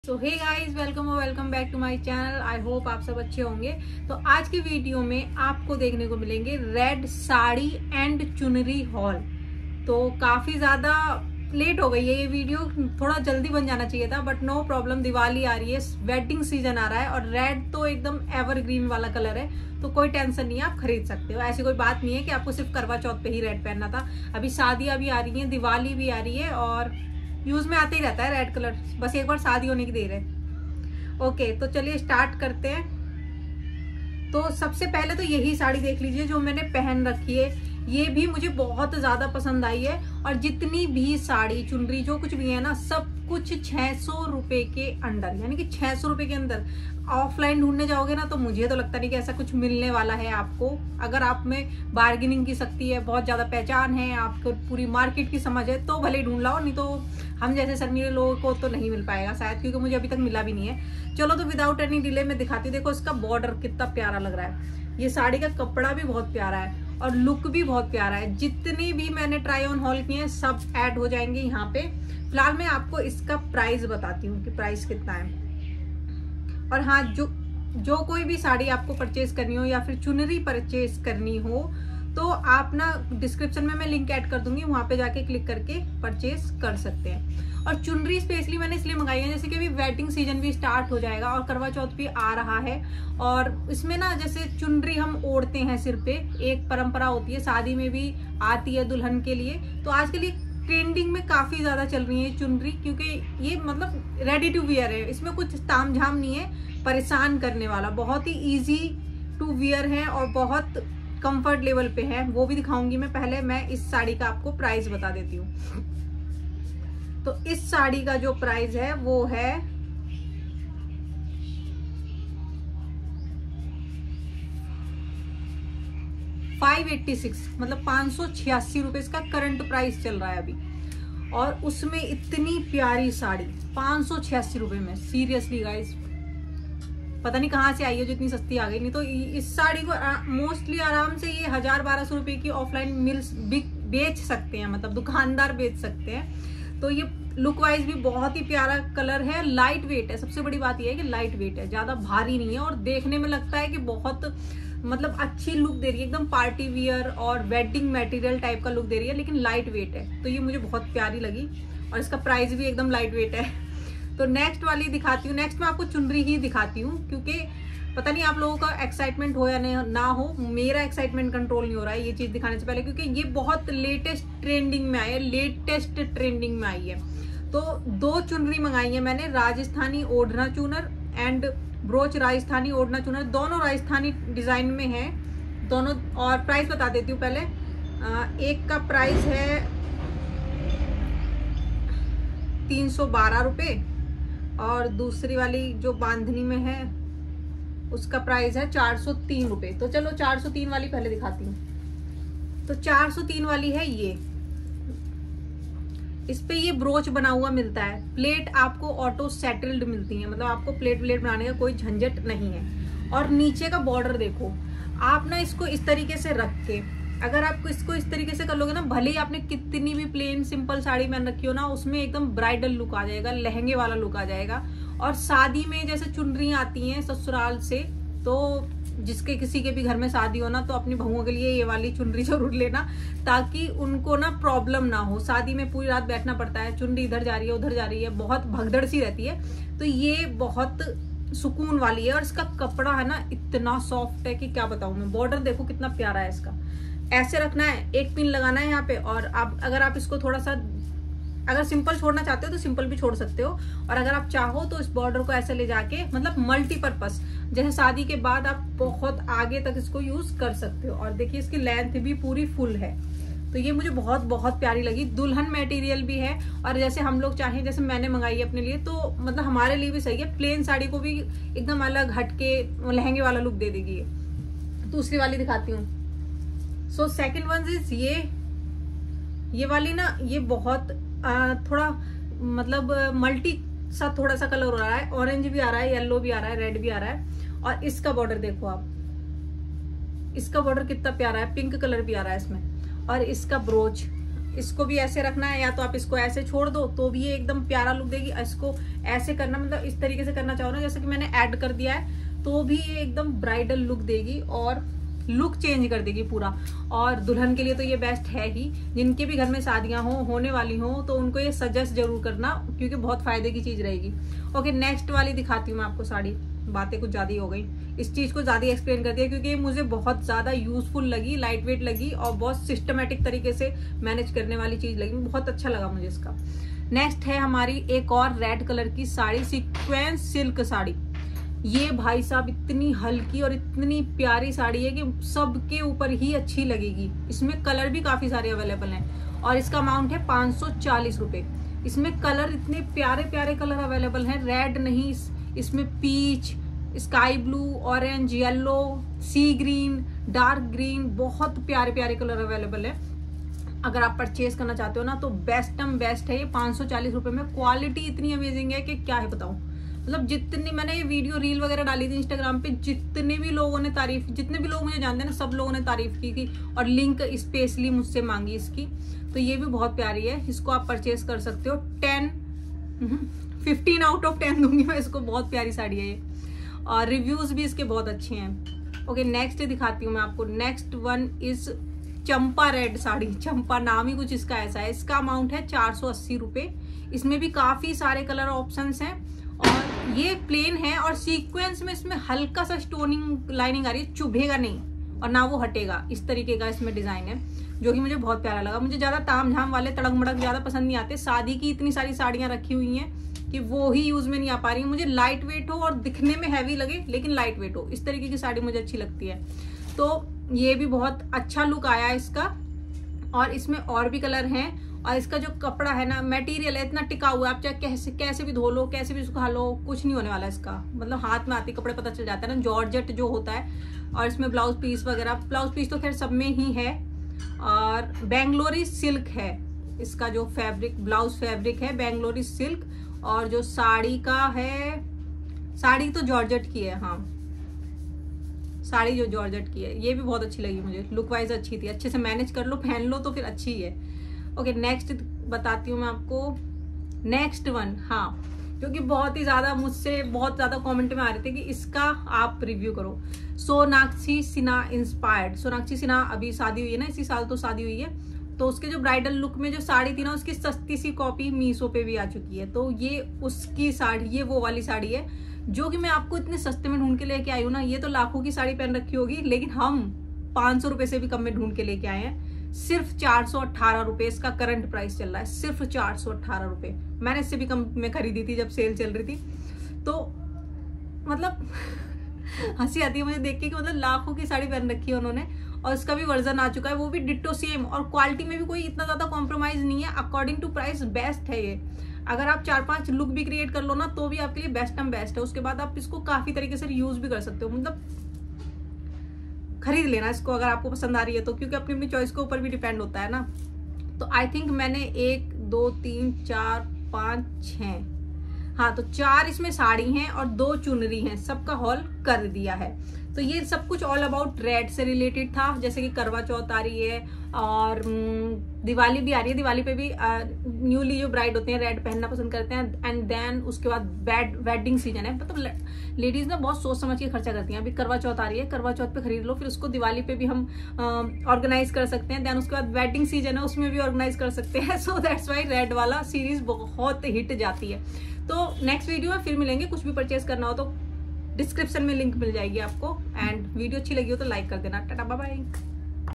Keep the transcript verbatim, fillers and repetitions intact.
सो hey guys, welcome और welcome back to my channel. I hope आप सब अच्छे होंगे। तो आज की वीडियो में आपको देखने को मिलेंगे रेड साड़ी एंड चुनरी हॉल। तो काफी ज्यादा लेट हो गई है ये वीडियो, थोड़ा जल्दी बन जाना चाहिए था, बट नो प्रॉब्लम। दिवाली आ रही है, वेडिंग सीजन आ रहा है और रेड तो एकदम एवरग्रीन वाला कलर है, तो कोई टेंशन नहीं है, आप खरीद सकते हो। ऐसी कोई बात नहीं है कि आपको सिर्फ करवा चौथ पे ही रेड पहनना था। अभी शादियां भी आ रही हैं, दिवाली भी आ रही है और यूज में आते ही रहता है रेड कलर, बस एक बार शादी होने की देर है। ओके, तो चलिए स्टार्ट करते हैं। तो सबसे पहले तो यही साड़ी देख लीजिए जो मैंने पहन रखी है। ये भी मुझे बहुत ज्यादा पसंद आई है और जितनी भी साड़ी चुनरी जो कुछ भी है ना, सब कुछ छह सौ रुपए के अंडर, यानी कि छह सौ रुपए के अंदर। ऑफलाइन ढूंढने जाओगे ना तो मुझे तो लगता नहीं कि ऐसा कुछ मिलने वाला है आपको। अगर आप में बार्गेनिंग की शक्ति है, बहुत ज्यादा पहचान है, आपको पूरी मार्केट की समझ है, तो भले ढूंढ लाओ, नहीं तो हम जैसे शर्मीले लोगों को तो नहीं मिल पाएगा शायद, क्योंकि मुझे अभी तक मिला भी नहीं है। चलो तो विदाउट एनी डिले में दिखाती हूँ। देखो इसका बॉर्डर कितना प्यारा लग रहा है, ये साड़ी का कपड़ा भी बहुत प्यारा है और लुक भी बहुत प्यारा है। जितनी भी मैंने ट्राई ऑन हॉल किए हैं सब ऐड हो जाएंगे यहाँ पे। फिलहाल मैं आपको इसका प्राइस बताती हूँ कि प्राइस कितना है। और हाँ, जो जो कोई भी साड़ी आपको परचेज करनी हो या फिर चुनरी परचेज करनी हो तो आप ना डिस्क्रिप्शन में मैं लिंक ऐड कर दूंगी, वहां पे जाके क्लिक करके परचेज कर सकते हैं। और चुनरी स्पेशली मैंने इसलिए मंगाई है जैसे कि अभी वेडिंग सीजन भी स्टार्ट हो जाएगा और करवा चौथ भी आ रहा है। और इसमें ना जैसे चुनरी हम ओढ़ते हैं सिर पे, एक परंपरा होती है, शादी में भी आती है दुल्हन के लिए। तो आजकल ये ट्रेंडिंग में काफी ज्यादा चल रही है चुनरी, क्योंकि ये मतलब रेडी टू वियर है, इसमें कुछ तामझाम नहीं है परेशान करने वाला, बहुत ही इजी टू वियर है और बहुत कंफर्ट लेवल पे है। वो भी दिखाऊंगी मैं। पहले मैं इस साड़ी का आपको प्राइस बता देती हूँ। तो इस साड़ी का जो प्राइस है वो है फाइव एट्टी सिक्स, मतलब पांच सौ छियासी रुपए इसका करंट प्राइस चल रहा है अभी। और उसमें इतनी प्यारी साड़ी पांच सौ छियासी रुपए में, सीरियसली गाइस पता नहीं कहाँ से आई है जो इतनी सस्ती आ गई। नहीं तो इस साड़ी को मोस्टली आराम से ये हजार बारह सौ रुपए की ऑफलाइन मिल्स बेच सकते हैं, मतलब दुकानदार बेच सकते हैं। तो ये लुक वाइज भी बहुत ही प्यारा कलर है, लाइट वेट है। सबसे बड़ी बात यह है कि लाइट वेट है, ज्यादा भारी नहीं है और देखने में लगता है कि बहुत मतलब अच्छी लुक दे रही है, एकदम पार्टी वियर और वेडिंग मटेरियल टाइप का लुक दे रही है, लेकिन लाइट वेट है। तो ये मुझे बहुत प्यारी लगी और इसका प्राइस भी एकदम लाइट वेट है। तो नेक्स्ट वाली दिखाती हूँ। नेक्स्ट मैं आपको चुनरी ही दिखाती हूँ, क्योंकि पता नहीं आप लोगों का एक्साइटमेंट हो या ना हो, मेरा एक्साइटमेंट कंट्रोल नहीं हो रहा है ये चीज दिखाने से पहले, क्योंकि ये बहुत लेटेस्ट ट्रेंडिंग में आई है, लेटेस्ट ट्रेंडिंग में आई है। तो दो चुनरी मंगाई है मैंने, राजस्थानी ओढ़ना चुनर एंड ब्रोच राजस्थानी ओढ़ना चुनर, दोनों राजस्थानी डिजाइन में है दोनों। और प्राइस बता देती हूँ पहले। एक का प्राइस है तीन सौ बारह रुपये और दूसरी वाली जो बांधनी में है उसका प्राइस है चार सौ तीन रुपये। तो चलो चार सौ तीन वाली पहले दिखाती हूँ। तो चार सौ तीन वाली है ये, इस पे ये ब्रोच बना हुआ मिलता है। प्लेट आपको ऑटो सेटल्ड मिलती है, मतलब आपको प्लेट प्लेट बनाने का कोई झंझट नहीं है। और नीचे का बॉर्डर देखो आप ना, इसको इस तरीके से रख के अगर आपको इसको इस तरीके से कर लोगे ना, भले ही आपने कितनी भी प्लेन सिंपल साड़ी पहन रखी हो ना, उसमें एकदम ब्राइडल लुक आ जाएगा, लहंगे वाला लुक आ जाएगा। और शादी में जैसे चुनरी आती हैं ससुराल से, तो जिसके किसी के भी घर में शादी हो ना, तो अपनी बहुओं के लिए ये वाली चुनरी जरूर लेना, ताकि उनको ना प्रॉब्लम ना हो। शादी में पूरी रात बैठना पड़ता है, चुनरी इधर जा रही है उधर जा रही है, बहुत भगदड़ सी रहती है। तो ये बहुत सुकून वाली है और इसका कपड़ा है ना इतना सॉफ्ट है कि क्या बताऊं मैं। बॉर्डर देखो कितना प्यारा है इसका, ऐसे रखना है, एक पिन लगाना है यहाँ पे। और आप अगर आप इसको थोड़ा सा अगर सिंपल छोड़ना चाहते हो तो सिंपल भी छोड़ सकते हो, और अगर आप चाहो तो इस बॉर्डर को ऐसे ले जाके, मतलब मल्टीपर्पस, जैसे शादी के बाद आप बहुत आगे तक इसको यूज कर सकते हो। और देखिए इसकी लेंथ भी पूरी फुल है। तो ये मुझे बहुत बहुत प्यारी लगी। दुल्हन मटेरियल भी है और जैसे हम लोग चाहें, जैसे मैंने मंगाई है अपने लिए, तो मतलब हमारे लिए भी सही है। प्लेन साड़ी को भी एकदम अलग हटके लहंगे वाला लुक दे देगी ये। दूसरी वाली दिखाती हूँ। सो सेकेंड वन इज ये ये वाली ना, ये बहुत आ, थोड़ा मतलब मल्टी सा थोड़ा सा कलर हो रहा है, ऑरेंज भी आ रहा है, येलो भी आ रहा है, रेड भी आ रहा है। और इसका बॉर्डर देखो आप, इसका बॉर्डर कितना प्यारा है, पिंक कलर भी आ रहा है इसमें। और इसका ब्रोच इसको भी ऐसे रखना है, या तो आप इसको ऐसे छोड़ दो तो भी ये एकदम प्यारा लुक देगी। इसको ऐसे करना, मतलब इस तरीके से करना चाहो ना, जैसे कि मैंने ऐड कर दिया है, तो भी ये एकदम ब्राइडल लुक देगी और लुक चेंज कर देगी पूरा। और दुल्हन के लिए तो ये बेस्ट है ही, जिनके भी घर में शादियां हो होने वाली हो तो उनको ये सजेस्ट जरूर करना, क्योंकि बहुत फायदे की चीज रहेगी। ओके, नेक्स्ट वाली दिखाती हूँ मैं आपको साड़ी। बातें कुछ ज्यादा ही हो गई, इस चीज को ज्यादा एक्सप्लेन कर दिया क्योंकि ये मुझे बहुत ज्यादा यूजफुल लगी, लाइट वेट लगी और बहुत सिस्टमेटिक तरीके से मैनेज करने वाली चीज लगी, बहुत अच्छा लगा मुझे इसका। नेक्स्ट है हमारी एक और रेड कलर की साड़ी, सीक्वेंस सिल्क साड़ी। ये भाई साहब इतनी हल्की और इतनी प्यारी साड़ी है कि सबके ऊपर ही अच्छी लगेगी। इसमें कलर भी काफी सारे अवेलेबल हैं और इसका अमाउंट है पाँच सौ चालीस रुपए। इसमें कलर इतने प्यारे प्यारे कलर अवेलेबल हैं, रेड नहीं, इसमें peach, sky blue, orange, yellow, sea green, dark green, बहुत प्यारे प्यारे कलर अवेलेबल है। अगर आप परचेज करना चाहते हो ना तो बेस्टम बेस्ट है ये, पाँच सौ चालीस रुपए में। क्वालिटी इतनी अमेजिंग है कि क्या है बताऊं। मतलब जितनी मैंने ये वीडियो रील वगैरह डाली थी इंस्टाग्राम पे, जितने भी लोगों ने तारीफ, जितने भी लोग मुझे जानते हैं ना, सब लोगों ने तारीफ की थी और लिंक स्पेशली मुझसे मांगी इसकी। तो ये भी बहुत प्यारी है, इसको आप परचेज कर सकते हो। Ten fifteen out of ten दूंगी मैं इसको, बहुत प्यारी साड़ी है ये और रिव्यूज भी इसके बहुत अच्छे हैं। ओके, नेक्स्ट दिखाती हूँ मैं आपको। Next one is Champa red sari. Champa नाम ही कुछ इसका ऐसा है। इसका अमाउंट है चार सौ अस्सी रुपए। इसमें भी काफी सारे कलर ऑप्शंस हैं और ये प्लेन है और सीक्वेंस में इसमें हल्का सा स्टोनिंग लाइनिंग आ रही है, चुभेगा नहीं और ना वो हटेगा, इस तरीके का इसमें डिजाइन है जो कि मुझे बहुत प्यारा लगा। मुझे ज्यादा ताम झाम वाले तड़क मड़क ज्यादा पसंद नहीं आते। शादी की इतनी सारी साड़ियां रखी हुई हैं कि वो ही यूज में नहीं आ पा रही। मुझे लाइट वेट हो और दिखने में हैवी लगे लेकिन लाइट वेट हो, इस तरीके की साड़ी मुझे अच्छी लगती है। तो ये भी बहुत अच्छा लुक आया है इसका और इसमें और भी कलर हैं। और इसका जो कपड़ा है ना, मटेरियल है इतना टिका हुआ है, आप चाहे कैसे कैसे भी धो लो, कैसे भी सुखा लो, कुछ नहीं होने वाला इसका। मतलब हाथ में आती कपड़े पता चल जाता है ना, जॉर्जेट जो होता है। और इसमें ब्लाउज पीस वगैरह, ब्लाउज पीस तो खैर सब में ही है। और बेंगलोरी सिल्क है इसका जो फैब्रिक, ब्लाउज फैब्रिक है बेंगलोरी सिल्क। और जो साड़ी का है, साड़ी तो जॉर्जेट की है, हाँ साड़ी जो जॉर्जेट की है, ये भी बहुत अच्छी लगी मुझे, लुक वाइज अच्छी थी। अच्छे से मैनेज कर लो, पहन लो तो फिर अच्छी है। ओके, नेक्स्ट बताती हूँ मैं आपको। नेक्स्ट वन, हाँ, क्योंकि बहुत ही ज्यादा मुझसे बहुत ज्यादा कमेंट में आ रहे थे कि इसका आप रिव्यू करो। सोनाक्षी सिन्हा इंस्पायर्ड। सोनाक्षी सिन्हा अभी शादी हुई है ना, इसी साल तो शादी हुई है, तो उसके जो ब्राइडल लुक में जो साड़ी थी ना, उसकी सस्ती सी कॉपी मीशो पे भी आ चुकी है। तो ये उसकी साड़ी, ये वो वाली साड़ी है जो कि मैं आपको इतने सस्ते में ढूंढ के लेके आई हूँ ना। ये तो लाखों की साड़ी पहन रखी होगी, लेकिन हम पांच सौ रुपए से भी कम में ढूंढ के लेके आए हैं। सिर्फ चार सौ अट्ठारह रुपए इसका करंट प्राइस चल रहा है, सिर्फ चार सौ अट्ठारह रुपए। मैंने इससे भी कम में खरीदी थी जब सेल चल रही थी। तो मतलब हंसी आती है मुझे देख के कि मतलब लाखों की साड़ी पहन रखी है उन्होंने और इसका भी वर्जन आ चुका है, वो भी डिट्टो सेम। और क्वालिटी में भी कोई इतना ज्यादा कॉम्प्रोमाइज नहीं है। अकॉर्डिंग टू प्राइस बेस्ट है ये। अगर आप चार पांच लुक भी क्रिएट कर लो ना तो भी आपके लिए बेस्ट एंड बेस्ट है। उसके बाद आप इसको काफी तरीके से यूज भी कर सकते हो। मतलब खरीद लेना इसको अगर आपको पसंद आ रही है तो, क्योंकि अपनी अपनी चॉइस के ऊपर भी डिपेंड होता है ना। तो आई थिंक मैंने एक दो तीन चार पाँच छः, हाँ तो चार इसमें साड़ी हैं और दो चुनरी हैं, सबका हॉल कर दिया है। तो ये सब कुछ ऑल अबाउट रेड से रिलेटेड था। जैसे कि करवा चौथ आ रही है और दिवाली भी आ रही है। दिवाली पे भी न्यूली जो ब्राइड होते हैं रेड पहनना पसंद करते हैं। एंड देन उसके बाद बैड वेडिंग सीजन है, मतलब लेडीज ना बहुत सोच समझ के खर्चा करती हैं। अभी करवा चौथ आ रही है, करवा चौथ पे खरीद लो, फिर उसको दिवाली पे भी हम ऑर्गेनाइज कर सकते हैं। देन उसके बाद वेडिंग सीजन है, उसमें भी ऑर्गेनाइज कर सकते हैं। सो दैट्स वाई रेड वाला सीरीज बहुत हिट जाती है। तो नेक्स्ट वीडियो में फिर मिलेंगे। कुछ भी परचेज करना हो तो डिस्क्रिप्शन में लिंक मिल जाएगी आपको। एंड वीडियो अच्छी लगी हो तो लाइक कर देना। Tata bye bye.